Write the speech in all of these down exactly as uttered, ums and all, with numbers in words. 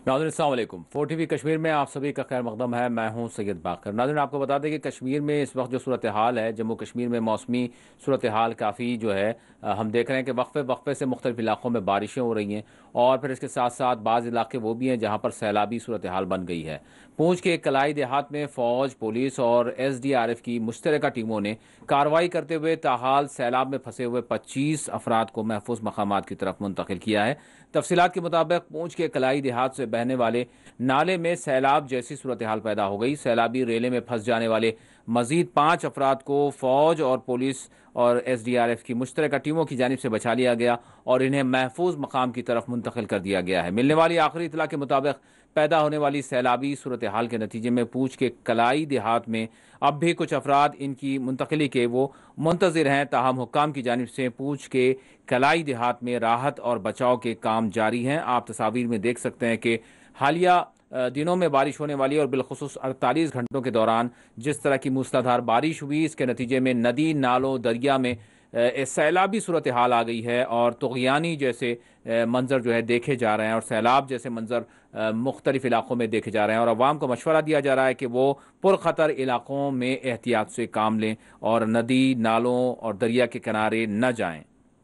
नाज़रीन अस्सलाम वालेकुम। फोर टीवी कश्मीर में आप सभी का खैर मकदम है। मैं हूं सैयद बाकर। नाज़रीन आपको बता दें कि कश्मीर में इस वक्त जो सूरत हाल है, जम्मू कश्मीर में मौसमी सूरत हाल काफ़ी जो है अ, हम देख रहे हैं कि वक्फे वक्फे से मुख्तलिफ इलाकों में बारिशें हो रही हैं और फिर इसके साथ साथ बाज़ इलाके वो भी हैं जहाँ पर सैलाबी सूरत हाल बन गई है। पूंछ के एक कलाई देहात में फ़ौज, पुलिस और एस डी आर एफ की मुश्तरका टीमों ने कार्रवाई करते हुए ताहाल सैलाब में फंसे हुए पच्चीस अफराद को महफूज मकामात की तरफ मुंतकिल किया है। तफसीलात के मुताबिक पूंछ के कलाई देहात से बहने वाले नाले में सैलाब जैसी सूरत हाल पैदा हो गई। सैलाबी रेले में फंस जाने वाले मजीद पाँच अफराद को फौज और पुलिस और एस डी आर एफ की मुश्तरका टीमों की जानिब से बचा लिया गया और इन्हें महफूज मकाम की तरफ मुंतकिल कर दिया गया है। मिलने वाली आखिरी इतला के मुताबिक पैदा होने वाली सैलाबी सूरत हाल के नतीजे में पूंछ के कलाई देहात में अब भी कुछ अफराद इनकी मुंतकली के वो मुंतजिर हैं। ताहम हुक्काम की जानिब से पूंछ के कलाई देहात में राहत और बचाव के काम जारी हैं। आप तस्वीर में देख सकते हैं कि हालिया अ, दिनों में बारिश होने वाली और बिलखुसूस अड़तालीस घंटों के दौरान जिस तरह की मूसलाधार बारिश हुई, इसके नतीजे में नदी नालों दरिया में अ, सैलाबी सूरत हाल आ गई है और तुग़यानी जैसे अ, मंजर जो है देखे जा रहे हैं और सैलाब जैसे मंजर मुख्तलिफ इलाकों में देखे जा रहे हैं और अवाम को मशवरा दिया जा रहा है कि वो पुरखतर इलाकों में एहतियात से काम लें और नदी नालों और दरिया के किनारे न जाएं।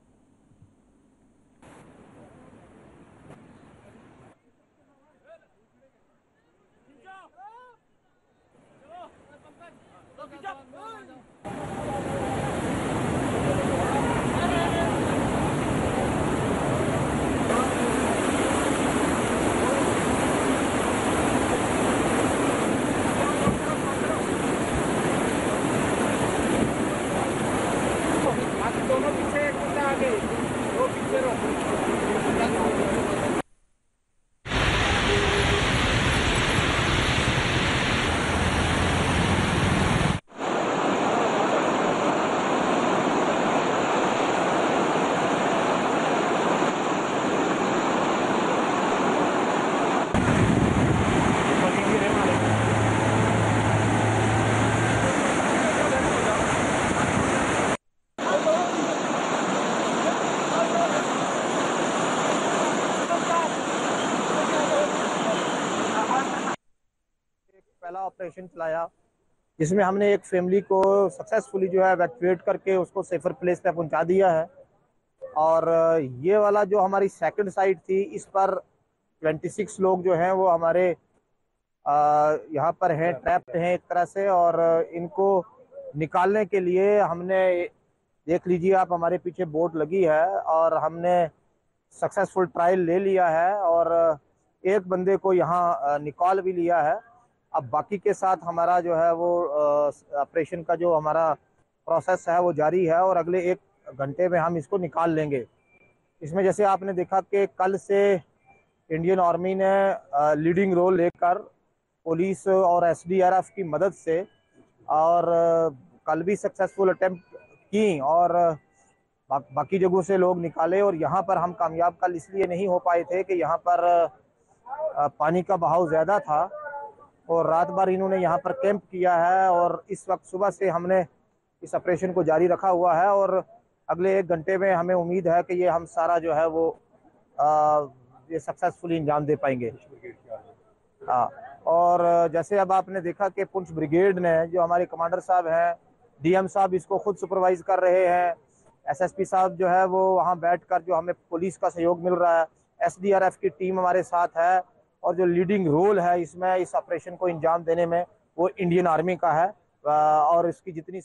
दोनों पीछे एक बंदा आगे दो पीछे रहो। पहला ऑपरेशन चलाया जिसमें हमने एक फैमिली को सक्सेसफुली जो है इवैक्यूएट करके उसको सेफर प्लेस पे पहुंचा दिया है। और ये वाला जो हमारी सेकंड साइट थी, इस पर छब्बीस लोग जो हैं वो हमारे यहाँ पर हैं, ट्रैप्ड हैं एक तरह से। और इनको निकालने के लिए हमने, देख लीजिए आप, हमारे पीछे बोट लगी है और हमने सक्सेसफुल ट्रायल ले लिया है और एक बंदे को यहाँ निकाल भी लिया है। अब बाकी के साथ हमारा जो है वो ऑपरेशन का जो हमारा प्रोसेस है वो जारी है और अगले एक घंटे में हम इसको निकाल लेंगे। इसमें जैसे आपने देखा कि कल से इंडियन आर्मी ने लीडिंग रोल लेकर पुलिस और एस डी आर एफ की मदद से और कल भी सक्सेसफुल अटेम्प्ट की और बा, बाकी जगहों से लोग निकाले। और यहाँ पर हम कामयाब कल इसलिए नहीं हो पाए थे कि यहाँ पर पानी का बहाव ज़्यादा था और रात भर इन्होंने यहाँ पर कैंप किया है और इस वक्त सुबह से हमने इस ऑपरेशन को जारी रखा हुआ है और अगले एक घंटे में हमें उम्मीद है कि ये हम सारा जो है वो आ, ये सक्सेसफुली अंजाम दे पाएंगे। हाँ, और जैसे अब आपने देखा कि पुंछ ब्रिगेड ने, जो हमारे कमांडर साहब हैं, डी एम साहब इसको खुद सुपरवाइज कर रहे हैं, एस एस पी साहब जो है वो वहाँ बैठकर, जो हमें पुलिस का सहयोग मिल रहा है, एस डी आर एफ की टीम हमारे साथ है और जो लीडिंग रोल है इसमें, इस ऑपरेशन को अंजाम देने में, वो इंडियन आर्मी का है। और इसकी जितनी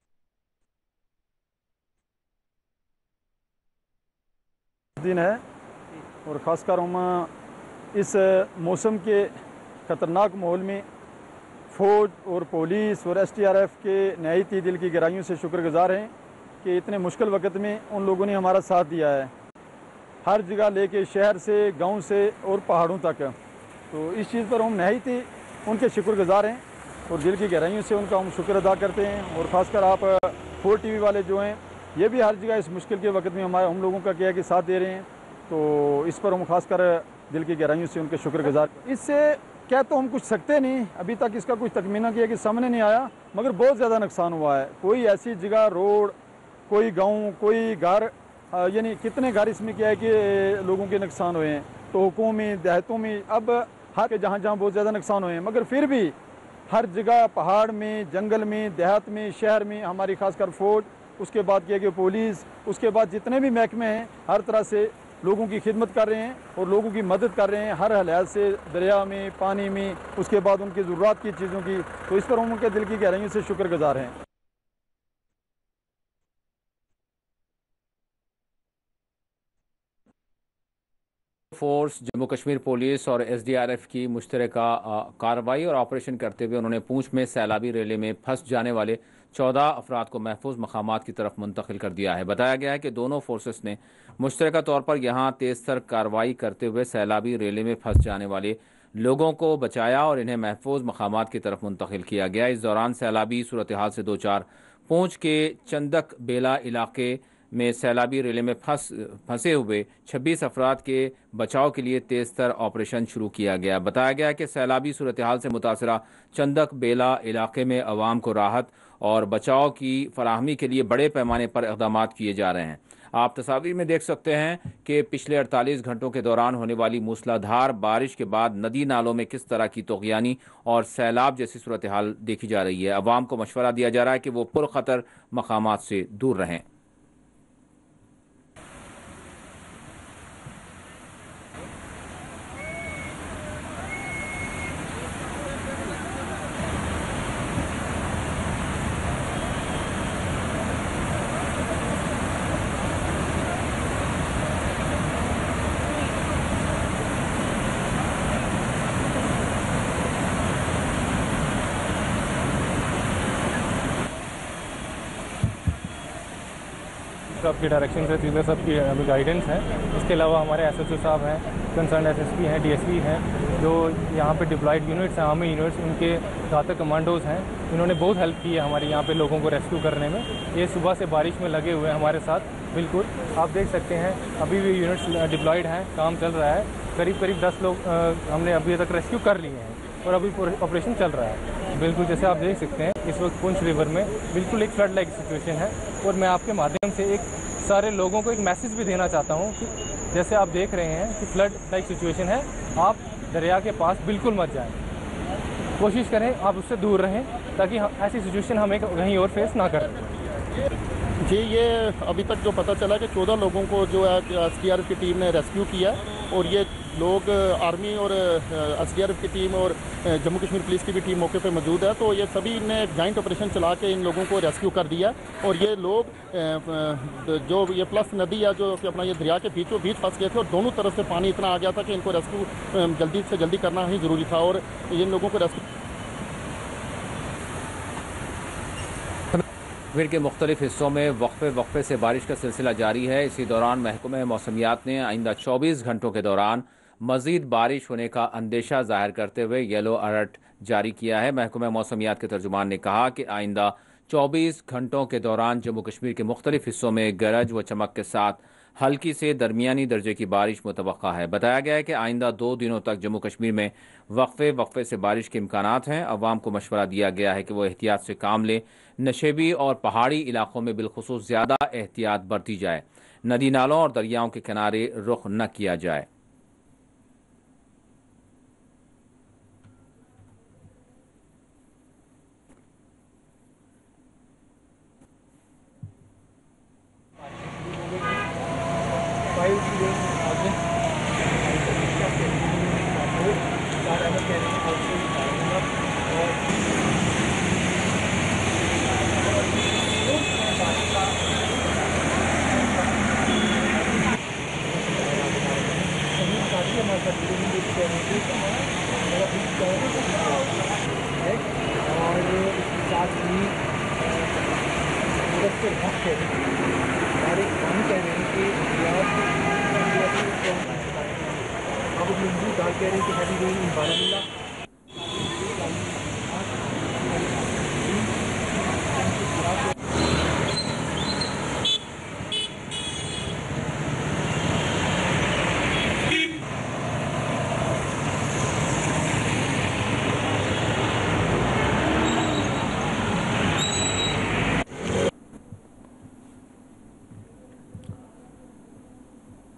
दिन है और ख़ासकर हम इस मौसम के ख़तरनाक माहौल में फ़ौज और पुलिस और एस टी आर एफ के नहायत ही दिल की गहराइयों से शुक्रगुजार हैं कि इतने मुश्किल वक्त में उन लोगों ने हमारा साथ दिया है, हर जगह लेके, शहर से, गांव से और पहाड़ों तक। तो इस चीज़ पर हम नहायत ही उनके शुक्रगुजार हैं और दिल की गहराइयों से उनका हम शुक्र अदा करते हैं। और ख़ासकर आप फोर टी वी वाले जो हैं, ये भी हर जगह इस मुश्किल के वक्त में हमारे हम लोगों का क्या है कि साथ दे रहे हैं, तो इस पर हम खासकर दिल की गहराइयों से उनके शुक्रगुजार। इससे क्या तो हम कुछ सकते नहीं, अभी तक इसका कुछ तखमीना किया कि सामने नहीं आया, मगर बहुत ज़्यादा नुकसान हुआ है। कोई ऐसी जगह, रोड, कोई गांव, कोई घर, यानी कितने घर इसमें क्या है कि लोगों के नुकसान हुए हैं। टोकों में, देहातों में, अब हर के जहाँ जहाँ बहुत ज़्यादा नुकसान हुए हैं, मगर फिर भी हर जगह पहाड़ में, जंगल में, देहात में, शहर में हमारी खासकर फौज, उसके बाद किया कि पुलिस, उसके बाद जितने भी महकमे हैं हर तरह से लोगों की खिदमत कर रहे हैं और लोगों की मदद कर रहे हैं हर हालात से, दरिया में, पानी में, उसके बाद उनकी ज़रूरत की चीज़ों की। तो इस पर हम उनके दिल की गहराइयों से शुक्रगुजार हैं। फोर्स, जम्मू कश्मीर पुलिस और एस डी आर एफ की मुश्तरका कार्रवाई और ऑपरेशन करते हुए उन्होंने पूंछ में सैलाबी रेले में फंस जाने वाले चौदह अफराद को महफूज मकामात की तरफ मुंतकिल कर दिया है। बताया गया है कि दोनों फोर्सेस ने मुश्तरका तौर पर यहाँ तेजतर कार्रवाई करते हुए सैलाबी रेले में फंस जाने वाले लोगों को बचाया और इन्हें महफूज मकामात की तरफ मुंतकिल किया गया। इस दौरान सैलाबी सूरत हाल से दो चार पूंछ के चंदक बेला इलाके में सैलाबी रेले में फंस फंसे हुए छब्बीस अफराद के बचाव के लिए तेजतर ऑपरेशन शुरू किया गया। बताया गया कि सैलाबी सूरत हाल से मुतासरा चंदक बेला इलाके में अवाम को राहत और बचाव की फराहमी के लिए बड़े पैमाने पर इक़दाम किए जा रहे हैं। आप तस्वीर में देख सकते हैं कि पिछले अड़तालीस घंटों के दौरान होने वाली मूसलाधार बारिश के बाद नदी नालों में किस तरह की तोग़यानी और सैलाब जैसी सूरत हाल देखी जा रही है। अवाम को मशवरा दिया जा रहा है कि वो पुरखतर मकामात से दूर रहें। सबकी डायरेक्शन से सीधे सबकी अभी गाइडेंस है। इसके अलावा हमारे एस एच ओ साहब हैं, कंसर्न एस एस पी हैं, डी एस पी हैं, जो यहाँ पे डिप्लॉयड यूनिट्स हैं, आर्मी यूनिट्स, उनके घातक कमांडोज हैं। इन्होंने बहुत हेल्प की है हमारे यहाँ पे लोगों को रेस्क्यू करने में। ये सुबह से बारिश में लगे हुए हैं हमारे साथ। बिल्कुल आप देख सकते हैं अभी भी यूनिट्स डिप्लॉयड हैं, काम चल रहा है। करीब करीब दस लोग आ, हमने अभी तक रेस्क्यू कर लिए हैं और अभी ऑपरेशन चल रहा है। बिल्कुल जैसे आप देख सकते हैं इस वक्त पुंछ रिवर में बिल्कुल एक फ्लड लाइक सिचुएशन है। और मैं आपके माध्यम से एक सारे लोगों को एक मैसेज भी देना चाहता हूँ कि जैसे आप देख रहे हैं कि फ्लड लाइक सिचुएशन है, आप दरिया के पास बिल्कुल मत जाएं। कोशिश करें आप उससे दूर रहें ताकि ऐसी सिचुएशन हमें कहीं और फेस ना करें। जी, ये अभी तक जो पता चला कि चौदह लोगों को जो है एस डी आर एफ की टीम ने रेस्क्यू किया और ये लोग आर्मी और एस डी आर एफ की टीम और जम्मू कश्मीर पुलिस की भी टीम मौके पे मौजूद है। तो ये सभी ने एक जॉइंट ऑपरेशन चला के इन लोगों को रेस्क्यू कर दिया। और ये लोग जो ये प्लस नदी है जो कि अपना ये दरिया के बीचों बीच फंस गए थे और दोनों तरफ से पानी इतना आ गया था कि इनको रेस्क्यू जल्दी से जल्दी करना ही ज़रूरी था और इन लोगों को रेस्क्यू कश्मीर के मुख्तलिफ हिस्सों में वक्फे वक्फे से बारिश का सिलसिला जारी है। इसी दौरान महकमा मौसमियात ने आइंदा चौबीस घंटों के दौरान मजीद बारिश होने का अंदेशा जाहिर करते हुए येलो अलर्ट जारी किया है। महकमा मौसमियात के तर्जुमान ने कहा कि आइंदा चौबीस घंटों के दौरान जम्मू कश्मीर के मुख्तलिफ हिस्सों में गरज व चमक के साथ हल्की से दरमियानी दर्जे की बारिश मुतवक्का है। बताया गया है कि आइंदा दो दिनों तक जम्मू कश्मीर में वक्फे वक्फे से बारिश के इम्कानात हैं। अवाम को मशवरा दिया गया है कि वो एहतियात से काम लें। नशेबी और पहाड़ी इलाकों में बिलखुसूस ज़्यादा एहतियात बरती जाए। नदी नालों और दरियाओं के किनारे रुख न किया जाए।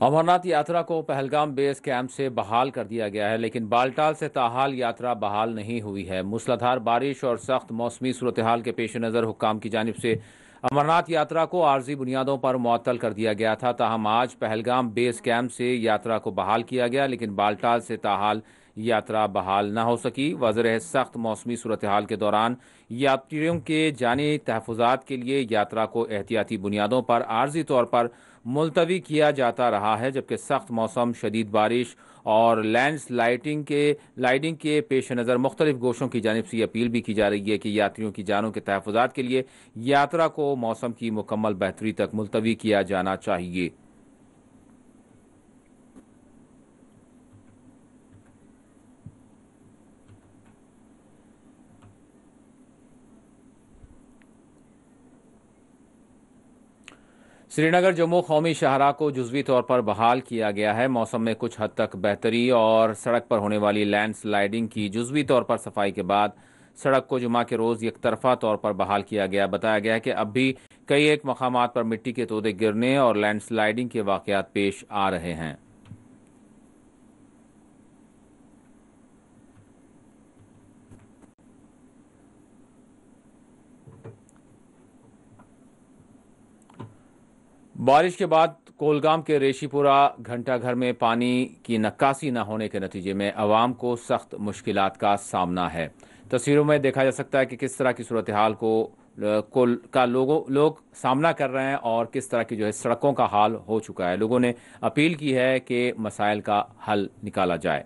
अमरनाथ यात्रा को पहलगाम बेस कैंप से बहाल कर दिया गया है, लेकिन बालटाल से ताहाल यात्रा बहाल नहीं हुई है। मूसलाधार बारिश और सख्त मौसमी सूरत हाल के पेश नज़र हुक्काम की जानिब से अमरनाथ यात्रा को आर्जी बुनियादों पर मुअत्तल कर दिया गया था। ताहम आज पहलगाम बेस कैंप से यात्रा को बहाल किया गया, लेकिन बालटाल से ताहाल यात्रा बहाल न हो सकी। वजह है सख्त मौसमी सूरत हाल के दौरान यात्रियों के जानी तहफ़्फ़ुज़ात के लिए यात्रा को एहतियाती बुनियादों पर आर्जी तौर पर मुलतवी किया जाता रहा है, जबकि सख्त मौसम, शदीद बारिश और लैंड स्लाइडिंग के लाइडिंग के पेश नज़र मुख्तलिफ गोशों की जानिब से अपील भी की जा रही है कि यात्रियों की जानों के तहफ़्फ़ुज़ात के लिए यात्रा को मौसम की मुकम्मल बेहतरी तक मुलतवी किया जाना चाहिए। श्रीनगर जम्मू कौमी शाहराह को जुज़वी तौर पर बहाल किया गया है। मौसम में कुछ हद तक बेहतरी और सड़क पर होने वाली लैंड स्लाइडिंग की जुज़वी तौर पर सफाई के बाद सड़क को जुमा के रोज़ एक तरफा तौर पर बहाल किया गया। बताया गया है कि अब भी कई एक मकामात पर मिट्टी के तोदे गिरने और लैंड स्लाइडिंग के वाक़यात पेश आ रहे हैं। बारिश के बाद कोलगाम के रेशीपुरा घंटा घर में पानी की नक्कासी न होने के नतीजे में अवाम को सख्त मुश्किलात का सामना है। तस्वीरों में देखा जा सकता है कि किस तरह की सूरत हाल को को का लोगों लोग सामना कर रहे हैं और किस तरह की जो है सड़कों का हाल हो चुका है। लोगों ने अपील की है कि मसाइल का हल निकाला जाए।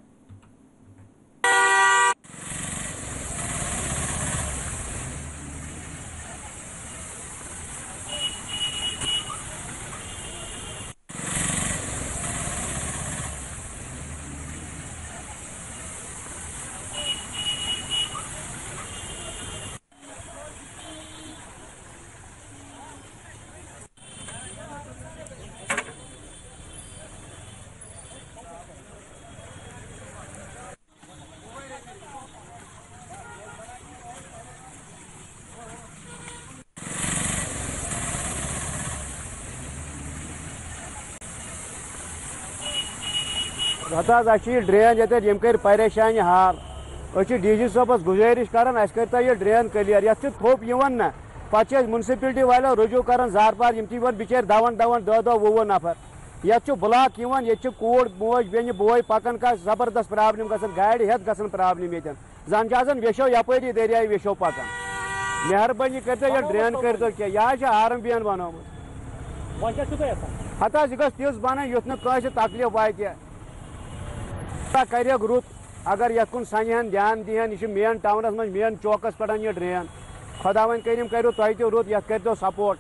ड्रेन ये कर परेशानी हाल डी जी साहबस गुजारिश करान कर यह ड्रेन क्लियर ये थोप ना पे म्यूनसिपलिटी वालों रुजू कर जार पार वन बिचार दवन दवन दह दह वो नफर ये ब्लॉक ये कूड़ मोज बेन बोई पकन का जबरदस्त प्रॉब्लम गसन गाड़ी हेत गसन प्रॉब्लम ये जन वेशो यपरी दरिया वेशो पकन मेहरबानी कर यह ड्रेन कर यह आरम बियन बनोमुत हता यह गस बन युथ न तकलीफ वात कर रुत अगर ये कुन सनहन ध्यान दिहन यह मेन टाउनस मज मेन चौकस पे यह ड्रेन खुदा वन करीम करो तुम तो रुत यह कर सपोर्ट।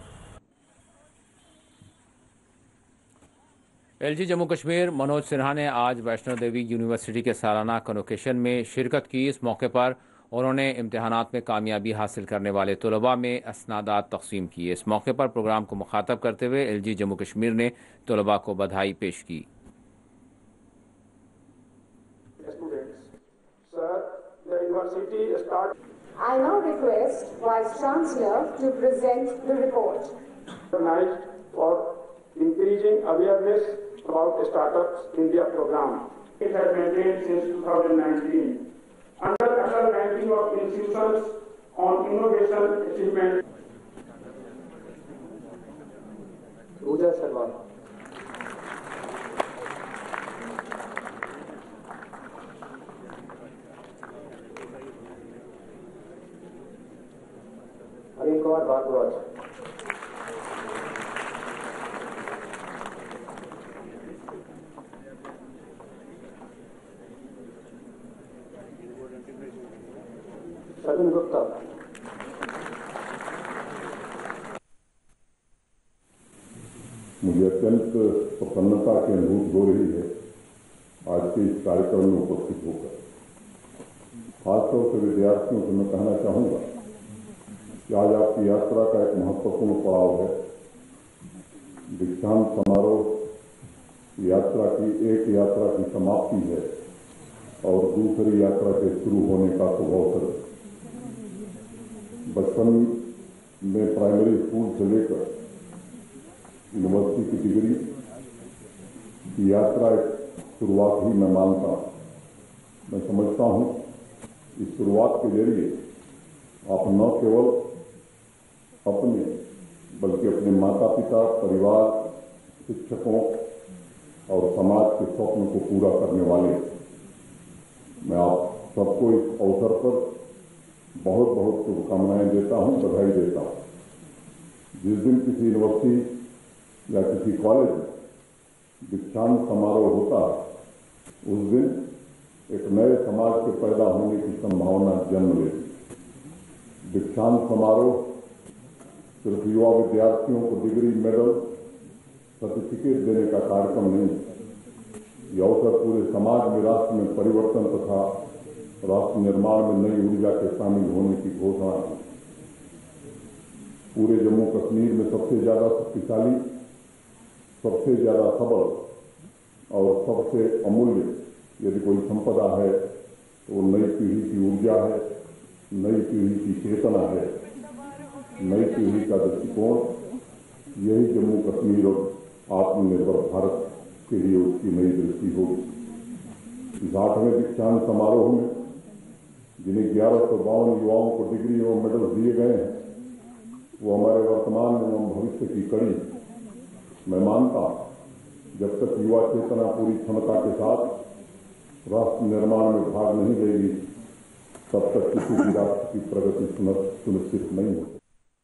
एलजी जम्मू कश्मीर मनोज सिन्हा ने आज वैष्णो देवी यूनिवर्सिटी के सालाना कन्वोकेशन में शिरकत की। इस मौके पर उन्होंने इम्तहानात में कामयाबी हासिल करने वाले तलबा में असनादात तकसीम किए। इस मौके पर प्रोग्राम को मुखातब करते हुए एलजी जम्मू कश्मीर ने तलबा को बधाई पेश की। I now request Vice Chancellor to present the report. Organized for increasing awareness about startups in their program. It has maintained since two thousand nineteen. Under Asal ranking of institutions on innovation achievement. Pooja Sharma. एक और बात बात सचिन गुप्ता मुझे अत्यंत प्रसन्नता की अनुभूति हो रही है आज के इस कार्यक्रम में उपस्थित होकर। खासतौर से विद्यार्थियों से मैं कहना चाहूँगा कि आज आपकी यात्रा का एक महत्वपूर्ण पड़ाव है। दीक्षांत समारोह यात्रा की एक यात्रा की समाप्ति है और दूसरी यात्रा के शुरू होने का शुभ अवसर। बचपन में प्राइमरी स्कूल से लेकर यूनिवर्सिटी की डिग्री कि यात्रा एक शुरुआत ही मैं मानता हूँ। मैं समझता हूँ इस शुरुआत के जरिए आप न केवल अपने बल्कि अपने माता पिता, परिवार, शिक्षकों और समाज के स्वप्न को पूरा करने वाले। मैं आप सबको इस अवसर पर बहुत बहुत शुभकामनाएं देता हूं, बधाई देता हूं। जिस दिन किसी यूनिवर्सिटी या किसी कॉलेज में दीक्षांत समारोह होता है उस दिन एक नए समाज के पैदा होने की संभावना जन्म लेती। दीक्षांत समारोह सिर्फ युवा विद्यार्थियों को डिग्री, मेडल, सर्टिफिकेट देने का कार्यक्रम नहीं। यह अवसर पूरे समाज में राष्ट्र में परिवर्तन तथा राष्ट्र निर्माण में नई ऊर्जा के शामिल होने की घोषणा है। पूरे जम्मू कश्मीर में सबसे ज्यादा शक्तिशाली, सबसे ज्यादा सबल और सबसे अमूल्य यदि कोई संपदा है तो वो नई पीढ़ी की ऊर्जा है, नई पीढ़ी की चेतना है, नई पीढ़ी का दृष्टिकोण। यही जम्मू कश्मीर और आत्मनिर्भर भारत के लिए उसकी नई दृष्टि होगी। इस आठवें दीक्षांत समारोह में जिन्हें ग्यारह सौ बावन युवाओं को डिग्री और मेडल दिए गए हैं वो हमारे वर्तमान एवं भविष्य की कड़ी। मैं मानता हूं जब तक युवा चेतना पूरी क्षमता के साथ राष्ट्र निर्माण में भाग नहीं लेगी तब तक किसी भी राष्ट्र की प्रगति सुनिश्चित नहीं होगी।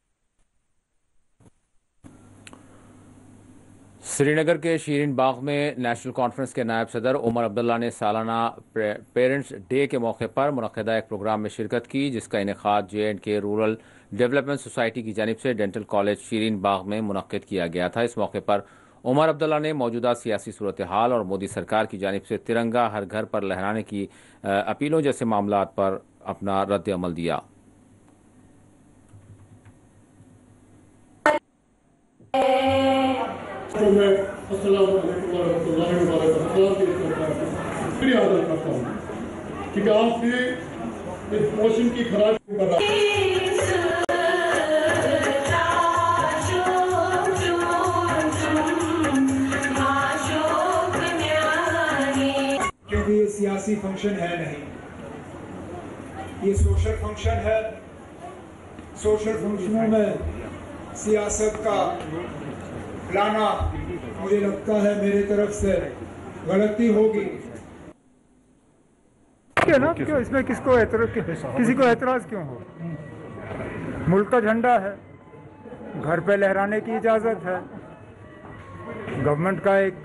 श्रीनगर के शीरीन बाग में नेशनल कॉन्फ्रेंस के नायब सदर उमर अब्दुल्ला ने सालाना पेरेंट्स डे के मौके पर मुनक़्क़दा एक प्रोग्राम में शिरकत की, जिसका इनेकाद J and K rural development society की जानिब से डेंटल कॉलेज शीरीन बाग में मुनक़्क़द किया गया था। इस मौके पर उमर अब्दुल्ला ने मौजूदा सियासी सूरत हाल और मोदी सरकार की जानिब से तिरंगा हर घर पर लहराने की अपीलों जैसे मामलात पर अपना रद्द अमल दिया। कि आपने इस मौसम की खराबी कर रहा क्योंकि ये सियासी फंक्शन है नहीं, ये सोशल फंक्शन है। सोशल फंक्शनों में सियासत का लाना मुझे लगता है मेरी तरफ से गलती होगी। ना क्यों इसमें किसको किसी को एतराज क्यों हो? मुल्क का झंडा है, घर पे लहराने की इजाज़त है। गवर्नमेंट का एक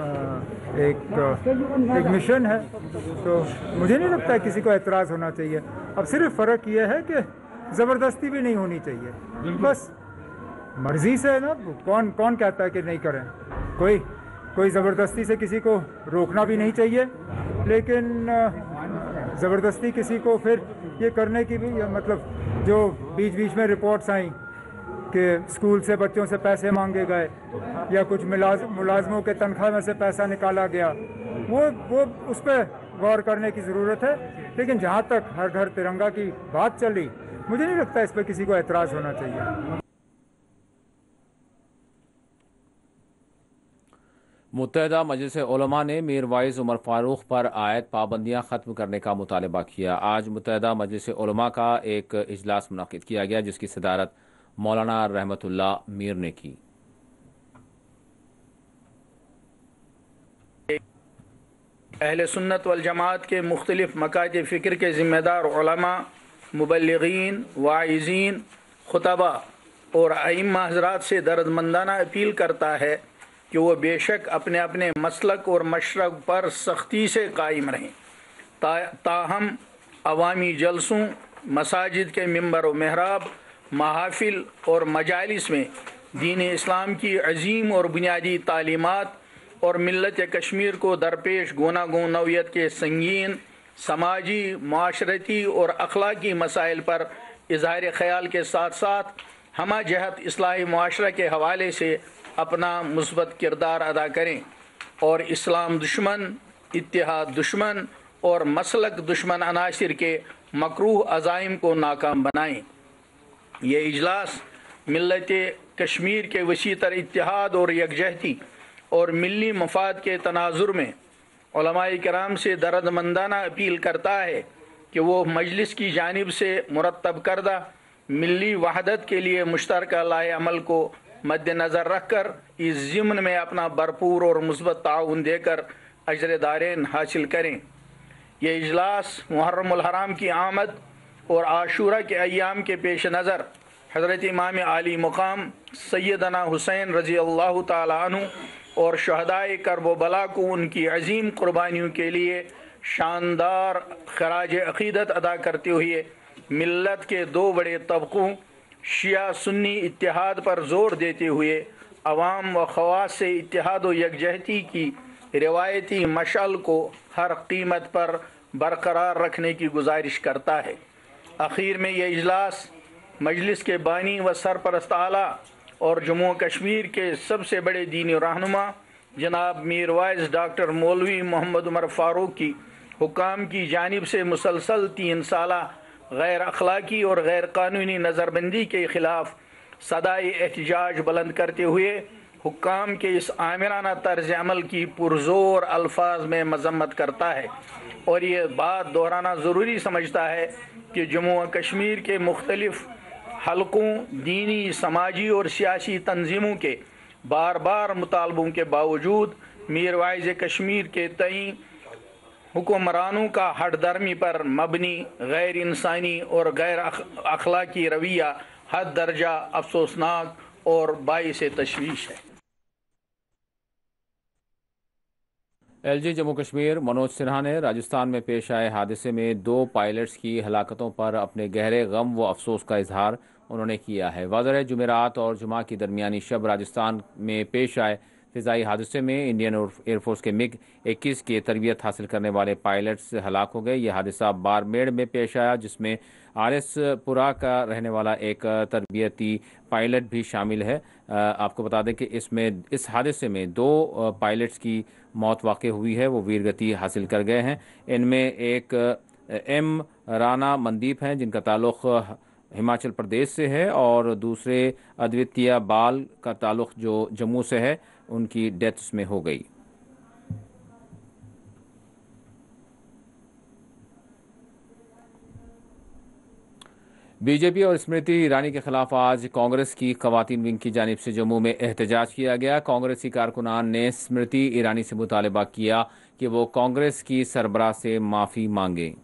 एक एक मिशन है, तो मुझे नहीं लगता है किसी को एतराज़ होना चाहिए। अब सिर्फ फ़र्क ये है कि ज़बरदस्ती भी नहीं होनी चाहिए। बस मर्जी से ना, कौन कौन कहता है कि नहीं करें। कोई कोई ज़बरदस्ती से किसी को रोकना भी नहीं चाहिए, लेकिन ज़बरदस्ती किसी को फिर ये करने की भी, मतलब जो बीच बीच में रिपोर्ट्स आई कि स्कूल से बच्चों से पैसे मांगे गए या कुछ मुलाज मुलाजमों के तनख्वाह में से पैसा निकाला गया, वो वो उस पर गौर करने की ज़रूरत है। लेकिन जहाँ तक हर घर तिरंगा की बात चली, मुझे नहीं लगता इस पर किसी को एतराज़ होना चाहिए। मुत्तहिदा मजलिस उलमा ने मीर वाइज उमर फारूक पर आयत पाबंदियां ख़त्म करने का मुतालबा किया। आज मुत्तहिदा मजलिस उलमा का एक इजलास मुनक़्क़िद किया गया, जिसकी सदारत मौलाना रहमतुल्लाह मीर ने की। अहले सुन्नत वल जमात के मुख्तलिफ मकातब फ़िक्र के ज़िम्मेदार उलमा, मुबल्लिगीन, वाइज़ीन, खुतबा और अइम्मा हज़रात से दर्दमंदाना अपील करता है कि वो बेशक अपने अपने मसलक और मशरक पर सख्ती से कायम रहें, ता, ताहम अवामी जलसों, मसाजिद के मिंबर व महराब, महाफिल और मजालिस में दीन इस्लाम की अजीम और बुनियादी तालीमात और मिल्लत कश्मीर को दरपेश गोना गो नौयत के संगीन समाजी, माशरती और अखलाकी मसाइल पर इजहार ख्याल के साथ साथ हमा जहत इस्लाही माशरा के हवाले से अपना मुस्बत किरदार अदा करें और इस्लाम दुश्मन, इत्तिहाद दुश्मन और मसलक दुश्मन अनासिर के मकरूह अज़ाइम को नाकाम बनाएं। ये इजलास मिल्लत कश्मीर के वसी तर इत्तिहाद और यकजहती और मिली मफाद के तनाजुर में उलमाए किराम से दर्दमंदाना अपील करता है कि वो मजलिस की जानिब से मुरतब करदा मिली वहदत के लिए मुश्तरका लाए अमल को मद्देनज़र रख कर इस ज़िम्न में अपना भरपूर और मुस्बत ताउन देकर अजर दारेन हासिल करें। ये इजलास मुहर्रमुल हराम की आमद और आशूरा के अय्याम के पेश नज़र हज़रत इमाम आली मुकाम सैयदना हुसैन रज़ी अल्लाह ताला अन्हु और शहदाए करब बला को उनकी अजीम कुर्बानियों के लिए शानदार खराज अक़ीदत अदा करते हुए मिल्लत के दो बड़े तबक़ों शिया सुन्नी इत्तिहाद पर ज़ोर देते हुए अवाम व ख़वास से इत्तिहाद व यकजहती की रिवायती मशाल को हर कीमत पर बरकरार रखने की गुजारिश करता है। आखिर में यह इजलास मजलिस के बानी व सरपरस्त आला और जम्मू कश्मीर के सबसे बड़े दीनी रहनुमा जनाब मीर वाइस डॉक्टर मौलवी मोहम्मद उमर फ़ारूक की हुकाम की जानिब से मुसलसल तीन साला गैर अखलाकी और गैर कानूनी नज़रबंदी के ख़िलाफ़ सदाई एहतजाज बुलंद करते हुए हुकाम के इस आमिराना तर्ज अमल की पुरज़ोर अल्फाज में मजम्मत करता है और ये बात दोहराना ज़रूरी समझता है कि जम्मू व कश्मीर के मुख्तलिफ़ हलकों दीनी समाजी और सियासी तंजीमों के बार बार मुतालबों के बावजूद मीर वाइज़ कश्मीर के तई हुक्मरानों का हठधर्मी पर मबनी गैर इंसानी और गैर अखलाकी रवैया हद दर्जा अफसोसनाक और बाइस तशवीश है। एलजी जम्मू कश्मीर मनोज सिन्हा ने राजस्थान में पेश आए हादसे में दो पायलट्स की हलाकतों पर अपने गहरे गम व अफसोस का इजहार उन्होंने किया है। वाज़ह है जुमेरात और जुमा की दरमियानी शब राजस्थान में पेश आए फ़िज़ाई हादसे में इंडियन एयरफोर्स के मिग इक्कीस के तरबियत हासिल करने वाले पायलट्स हलाक हो गए। यह हादसा बारमेड़ में पेश आया जिसमें आर एस पुरा का रहने वाला एक तरबियती पायलट भी शामिल है। आपको बता दें कि इसमें इस हादसे में दो पायलट्स की मौत वाक़ हुई है, वो वीरगति हासिल कर गए हैं। इनमें एक एम राना मनदीप हैं जिनका ताल्लुक़ हिमाचल प्रदेश से है और दूसरे अद्वितीय बाल का ताल्लुक़ जो जम्मू से है, उनकी डेथ में हो गई। बीजेपी और स्मृति ईरानी के खिलाफ आज कांग्रेस की ख़वातीन विंग की जानिब से जम्मू में एहतजाज किया गया। कांग्रेसी कारकुनान ने स्मृति ईरानी से मुतालबा किया कि वो कांग्रेस की सरबराह से माफ़ी मांगे।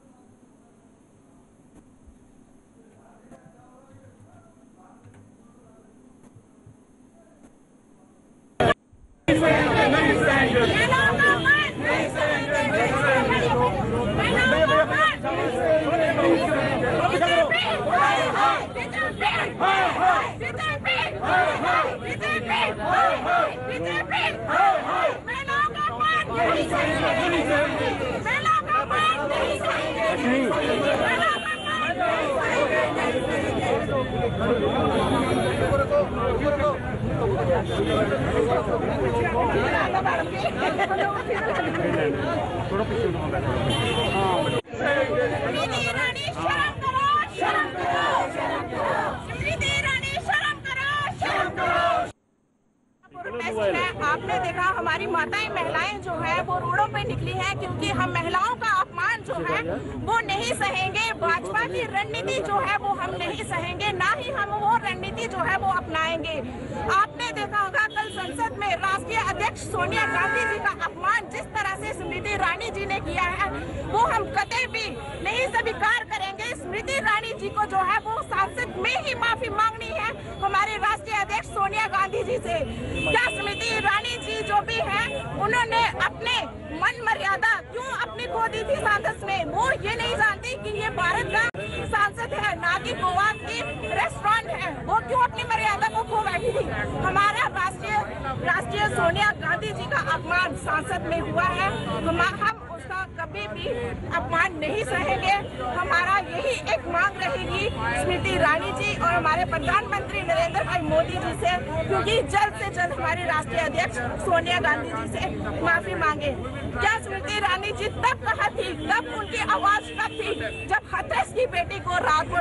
आपने देखा हमारी माताएं महिलाएं जो है वो रोडों पे निकली हैं क्योंकि हम महिलाओं का अपमान जो है वो नहीं सहेंगे। भाजपा की रणनीति जो है वो हम नहीं सहेंगे, ना ही हम वो रणनीति जो है वो अपनाएंगे। आपने देखा होगा कल संसद में राष्ट्रीय अध्यक्ष सोनिया गांधी जी का अपमान जिस तरह से स्मृति ईरानी जी ने किया है वो हम कतई भी नहीं स्वीकार करेंगे। स्मृति ईरानी जी को जो है वो संसद में ही माफी मांगनी है हमारे राष्ट्रीय अध्यक्ष सोनिया गांधी जी से। क्या स्मृति ईरानी जी जो भी है उन्होंने अपने मन मर्यादा क्यों अपनी खो दी थी सांसद में? वो ये नहीं जानती कि ये भारत का सांसद है, ना कि गोवा की रेस्टोरेंट है। वो क्यों अपनी मर्यादा को खो बैठी थी? हमारा राष्ट्रीय राष्ट्रीय सोनिया गांधी जी का अपमान सांसद में हुआ है, हम हम उसका कभी भी अपमान नहीं सहेंगे। हमारा यही एक मांग रहेगी स्मृति ईरानी जी और हमारे प्रधानमंत्री नरेंद्र भाई मोदी जी से, क्योंकि जल्द से जल्द हमारे राष्ट्रीय अध्यक्ष सोनिया गांधी जी से माफी मांगे। क्या स्मृति ईरानी जी तब कहा थी, तब उनकी आवाज तब थी जब हथरस की बेटी को रात को ढाई बजे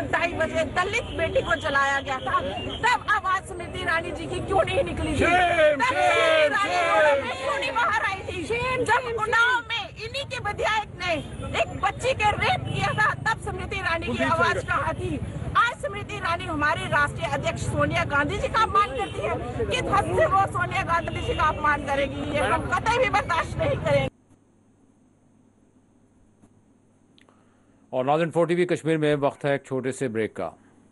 बजे दलित बेटी को जलाया गया था, तब आवाज स्मृति ईरानी जी की क्यों नहीं निकली थी? तब स्मृति ईरानी रोड में क्यों नहीं बाहर आई थी? जब उन्नाव में इन्हीं के विधायक ने एक बच्ची के रेप किया था, तब स्मृति ईरानी की आवाज कहाँ थी? आज स्मृति ईरानी हमारी राष्ट्रीय अध्यक्ष सोनिया गांधी जी का अपमान करती है। किस हद से वो सोनिया गांधी जी का अपमान करेगी, ये हम कतई भी बर्दाश्त नहीं करेंगे। और नाज़रीन, फोर टीवी कश्मीर में वक्त है एक छोटे से ब्रेक का।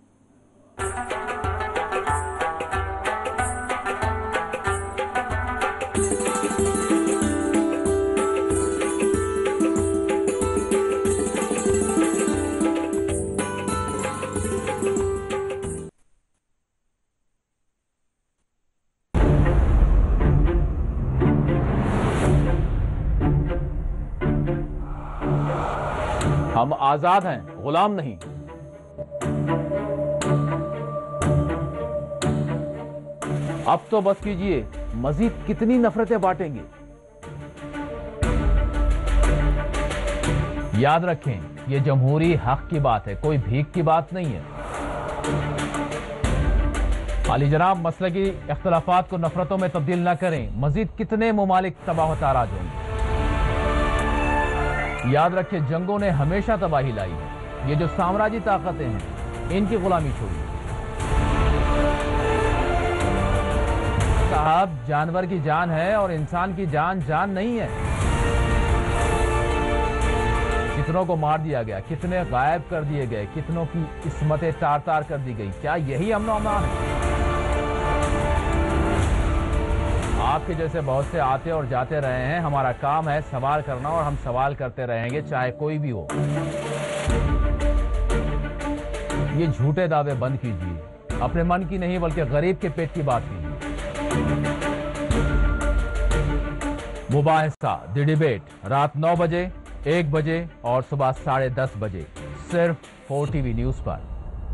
हम आजाद हैं, गुलाम नहीं। अब तो बस कीजिए, मजीद कितनी नफरतें बांटेंगे। याद रखें, ये जमहूरी हक की बात है, कोई भीख की बात नहीं है। आली जनाब, मसले की इख्तलाफात को नफरतों में तब्दील न करें, मजीद कितने मुमालिक तबाह व ताराज होंगे। याद रखें, जंगों ने हमेशा तबाही लाई है। ये जो साम्राज्य ताकतें हैं, इनकी गुलामी छोड़िए। साहब, जानवर की जान है और इंसान की जान जान नहीं है। कितनों को मार दिया गया, कितने गायब कर दिए गए, कितनों की इस्मतें तार तार कर दी गई। क्या यही अमन व अमान है? आपके जैसे बहुत से आते और जाते रहे हैं। हमारा काम है सवाल करना और हम सवाल करते रहेंगे, चाहे कोई भी हो। ये झूठे दावे बंद कीजिए, अपने मन की नहीं बल्कि गरीब के पेट की बात कीजिए। मुबाहिसा द डिबेट रात नौ बजे, एक बजे और सुबह साढ़े दस बजे सिर्फ फोर टीवी न्यूज पर।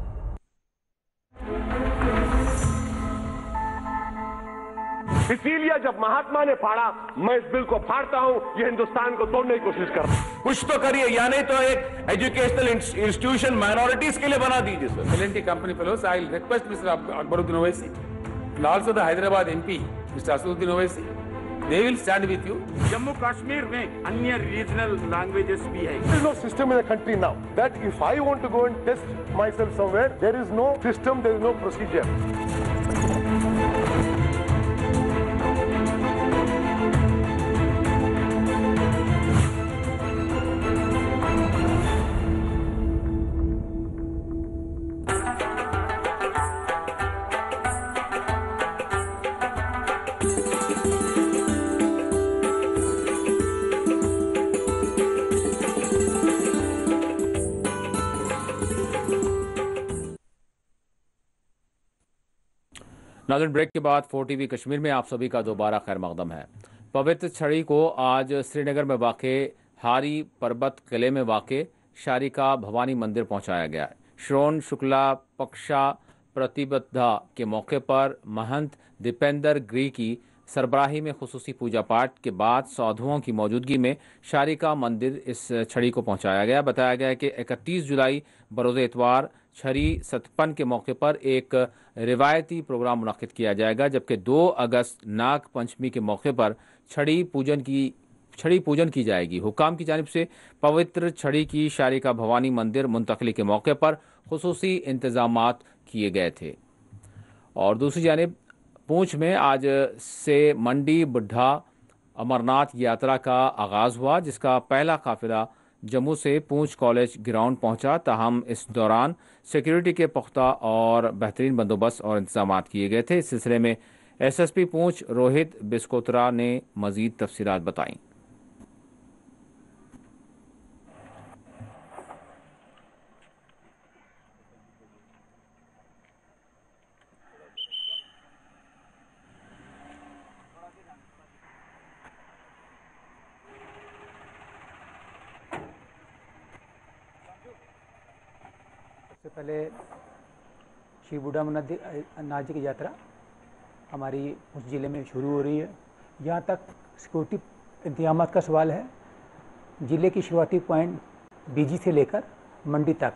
इसीलिए जब महात्मा ने फाड़ा, मैं इस बिल को फाड़ता हूं। ये हिंदुस्तान को तोड़ने की कोशिश कर रहा हूं। कुछ तो करिए, या नहीं तो एक एजुकेशनल इंस्टीट्यूशन माइनॉरिटीज के लिए बना दीजिए sir. L and T company fellows, I will request Mister Akbaruddin Owaisi and also the Hyderabad M P, Mister Asaduddin Owaisi, they will stand with you. Jammu Kashmir में अन्य रीजनल लैंग्वेजेस भी है। There is no system in the country now that if I want to go and test myself somewhere, there is no system, there is no procedure. नाज़रीन, break के बाद four TV Kashmir में आप सभी का दोबारा खैर मकदम है। पवित्र छड़ी को आज श्रीनगर में वाक़े हारी पर्वत किले में वाक़े शारिका भवानी मंदिर पहुंचाया गया है। श्रवण शुक्ला पक्षा प्रतिबद्धा के मौके पर महंत दीपेंद्र गिरी की सरबराही में खुसूसी पूजा पाठ के बाद साधुओं की मौजूदगी में शारिका मंदिर इस छड़ी को पहुंचाया गया। बताया गया कि इकतीस जुलाई बरोज़ इतवार छड़ी सतपन के मौके पर एक रिवायती प्रोग्राम मुनक्किद किया जाएगा, जबकि दो अगस्त नाग पंचमी के मौके पर छड़ी पूजन की छड़ी पूजन की जाएगी। हुकाम की जानिब से पवित्र छड़ी की शारिका भवानी मंदिर मुंतकली के मौके पर खुसूसी इंतजामात किए गए थे। और दूसरी जानिब पूंछ में आज से मंडी बुढ़ा अमरनाथ यात्रा का आगाज़ हुआ, जिसका पहला काफिला जम्मू से पूंछ कॉलेज ग्राउंड पहुंचा। ताहम इस दौरान सिक्योरिटी के पुख्ता और बेहतरीन बंदोबस्त और इंतजामात किए गए थे। इस सिलसिले में एस एस पी पूंछ रोहित बिस्कोत्रा ने मजीद तफसीलात बताईं। सबसे पहले श्री बूढ़ा अमरनाथ जी की यात्रा हमारी उस ज़िले में शुरू हो रही है। यहाँ तक सिक्योरिटी इंतजामात का सवाल है। ज़िले की शुरुआती पॉइंट बीजी से लेकर मंडी तक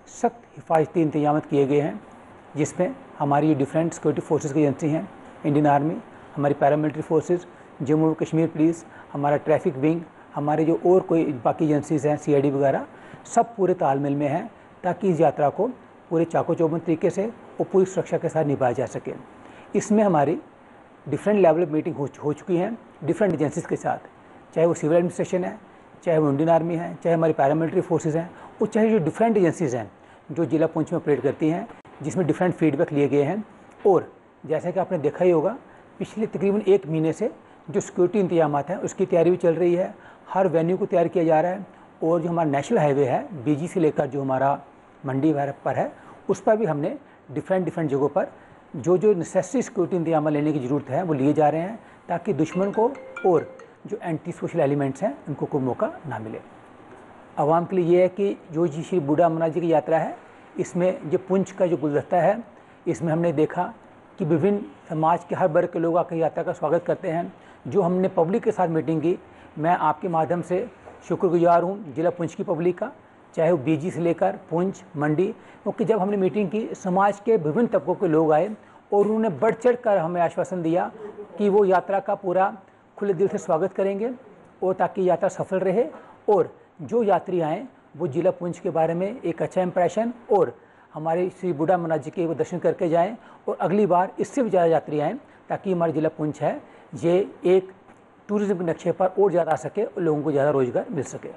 सख्त हिफाजती इंतजाम किए गए हैं, जिसमें हमारी डिफरेंट सिक्योरिटी फोर्सेस की एजेंसी हैं, इंडियन आर्मी, हमारी paramilitary forces, Jammu Kashmir police, हमारा ट्रैफिक विंग, हमारे जो और कोई बाकी एजेंसीज़ हैं, सी आई डी वगैरह, सब पूरे तालमेल में हैं ताकि इस यात्रा को पूरे चाको चौबंद तरीके से और पूरी सुरक्षा के साथ निभाया जा सके। इसमें हमारी डिफरेंट लेवल पर मीटिंग हो, हो चुकी हैं डिफरेंट एजेंसीज़ के साथ, चाहे वो सिविल एडमिनिस्ट्रेशन है, चाहे वो इंडियन आर्मी है, चाहे हमारी पैरामिलिट्री फोर्सेज हैं, और चाहे जो डिफरेंट एजेंसीज़ हैं जो जिला पुंछ में ऑपरेट करती हैं, जिसमें डिफरेंट फीडबैक लिए गए हैं। और जैसा कि आपने देखा ही होगा, पिछले तकरीबन एक महीने से जो सिक्योरिटी इंतजाम हैं उसकी तैयारी भी चल रही है, हर वेन्यू को तैयार किया जा रहा है। और जो हमारा नेशनल हाईवे है बीजी से लेकर जो हमारा मंडी पर है, उस पर भी हमने डिफरेंट डिफरेंट जगहों पर जो जो नेसेसरी सिक्योरिटी इंतजाम लेने की ज़रूरत है वो लिए जा रहे हैं, ताकि दुश्मन को और जो एंटी सोशल एलिमेंट्स हैं उनको कोई मौका ना मिले। आवाम के लिए ये है कि जो जी श्री बूढ़ा अमरनाथ जी की यात्रा है, इसमें जो पुंछ का जो गुलदस्ता है, इसमें हमने देखा कि विभिन्न समाज के हर वर्ग के लोग आकर यात्रा का स्वागत करते हैं। जो हमने पब्लिक के साथ मीटिंग की, मैं आपके माध्यम से शुक्रगुजार हूँ जिला पुंछ की पब्लिक का, चाहे वो बीजी से लेकर पुंछ मंडी, क्योंकि जब हमने मीटिंग की समाज के विभिन्न तबकों के लोग आए और उन्होंने बढ़ चढ़ कर हमें आश्वासन दिया कि वो यात्रा का पूरा खुले दिल से स्वागत करेंगे और ताकि यात्रा सफल रहे, और जो यात्री आएँ वो जिला पुंछ के बारे में एक अच्छा इंप्रेशन और हमारे श्री बूढ़ा अमरनाथ जी के वो दर्शन करके जाएं, और अगली बार इससे भी ज़्यादा यात्री आएँ, ताकि हमारा जिला पुंछ है ये एक टूरिज्म के नक्शे पर और ज़्यादा आ सके और लोगों को ज़्यादा रोजगार मिल सके।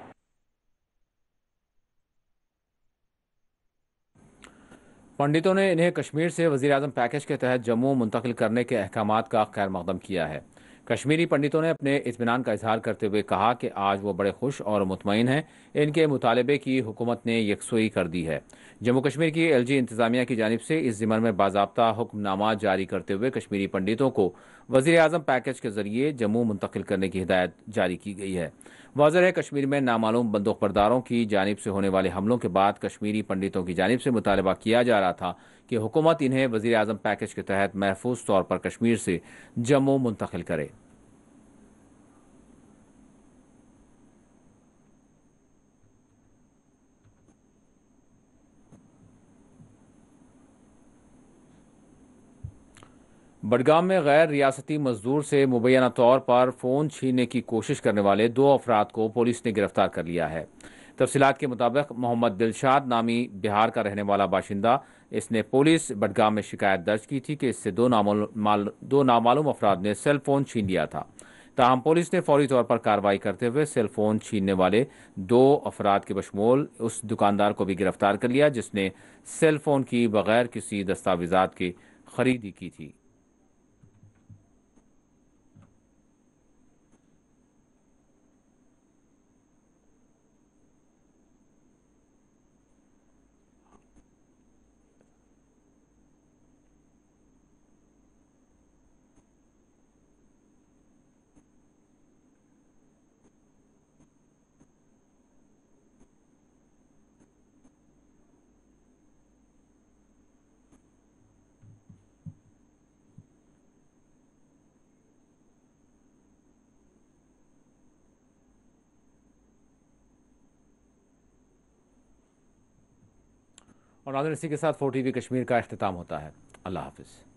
पंडितों ने इन्हें कश्मीर से वज़ीर-ए-आज़म पैकेज के तहत जम्मू मुंतकिल करने के अहकामात का खैर मकदम किया है। कश्मीरी पंडितों ने अपने इत्मीनान का इजहार करते हुए कहा कि आज वो बड़े खुश और मुतमईन हैं, इनके मुतालबे की हुकूमत ने यकसुई कर दी है। जम्मू कश्मीर की एल जी इंतज़ामिया की जानिब से इस ज़िम्मन में बाज़ाब्ता हुक्मनामा जारी करते हुए कश्मीरी पंडितों को वज़ीर-ए-आज़म पैकेज के जरिए जम्मू मुंतकिल करने की हिदायत जारी की गई है। वाज़ेह है, कश्मीर में नामालूम बंदूकबरदारों की जानिब से होने वाले हमलों के बाद कश्मीरी पंडितों की जानिब से मुतालबा किया जा रहा था कि हुकूमत इन्हें वज़ीर-ए-आज़म पैकेज के तहत महफूज तौर पर कश्मीर से जम्मू मुंतकिल करे। बडगाम में गैर रियासती मजदूर से मुबैना तौर पर फ़ोन छीनने की कोशिश करने वाले दो अफराद को पुलिस ने गिरफ्तार कर लिया है। तफसीलात के मुताबिक मोहम्मद दिलशाद नामी बिहार का रहने वाला बाशिंदा, इसने पुलिस बडगाम में शिकायत दर्ज की थी कि इससे दो नामालूम दो नामालूम अफराद ने सेल फोन छीन लिया था। ताहम पुलिस ने फौरी तौर पर कार्रवाई करते हुए सेल फोन छीनने वाले दो अफराद के बशमूल उस दुकानदार को भी गिरफ्तार कर लिया जिसने सेल फोन की बगैर किसी दस्तावेजात की खरीदी की थी। और नाज़रीन, इसी के साथ फोर टीवी कश्मीर का इख्तिताम होता है। अल्लाह हाफिज़।